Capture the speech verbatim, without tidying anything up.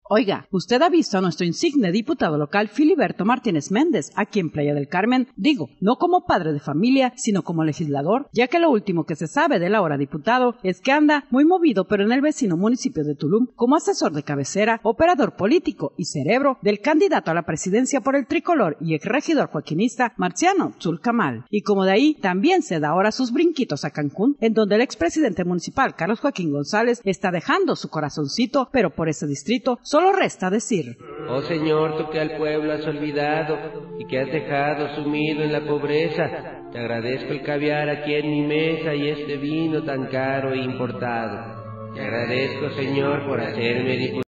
Oiga, ¿usted ha visto a nuestro insigne diputado local Filiberto Martínez Méndez aquí en Playa del Carmen? Digo, no como padre de familia, sino como legislador, ya que lo último que se sabe del ahora diputado es que anda muy movido pero en el vecino municipio de Tulum como asesor de cabecera, operador político y cerebro del candidato a la presidencia por el tricolor y exregidor joaquinista Marciano Tzulcamal. Y como de ahí también se da ahora sus brinquitos a Cancún, en donde el expresidente municipal Carlos Joaquín González está dejando su corazoncito, pero por ese distrito solo resta decir: oh Señor, tú que al pueblo has olvidado y que has dejado sumido en la pobreza, te agradezco el caviar aquí en mi mesa y este vino tan caro e importado. Te agradezco, Señor, por hacerme diputado.